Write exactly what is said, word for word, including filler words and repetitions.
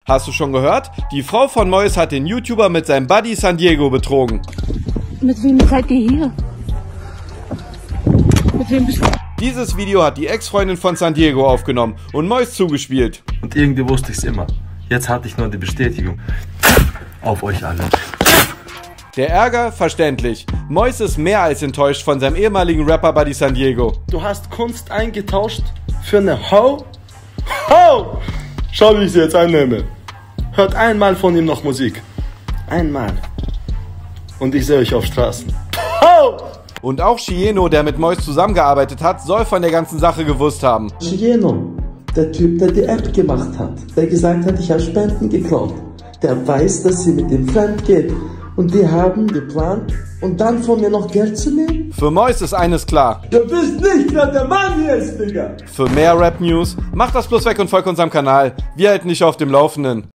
Hast du schon gehört? Die Frau von Mois hat den YouTuber mit seinem Buddy San Diego betrogen. Mit wem seid ihr hier? Mit wem bist du? Dieses Video hat die Ex-Freundin von San Diego aufgenommen und Mois zugespielt. Und irgendwie wusste ich's immer. Jetzt hatte ich nur die Bestätigung. Auf euch alle. Der Ärger verständlich. Mois ist mehr als enttäuscht von seinem ehemaligen Rapper-Buddy San Diego. Du hast Kunst eingetauscht für eine Ho? Ho! Schau, wie ich sie jetzt einnehme. Hört einmal von ihm noch Musik. Einmal. Und ich sehe euch auf Straßen. Ho! Und auch Chieno, der mit Mois zusammengearbeitet hat, soll von der ganzen Sache gewusst haben. Chieno, der Typ, der die App gemacht hat, der gesagt hat, ich habe Spenden geklaut, der weiß, dass sie mit dem fremd geht. Und die haben geplant, und dann von mir noch Geld zu nehmen? Für Mois ist eines klar. Du bist nicht, wer der Mann hier ist, Digga! Für mehr Rap-News, macht das bloß weg und folgt unserem Kanal. Wir halten dich auf dem Laufenden.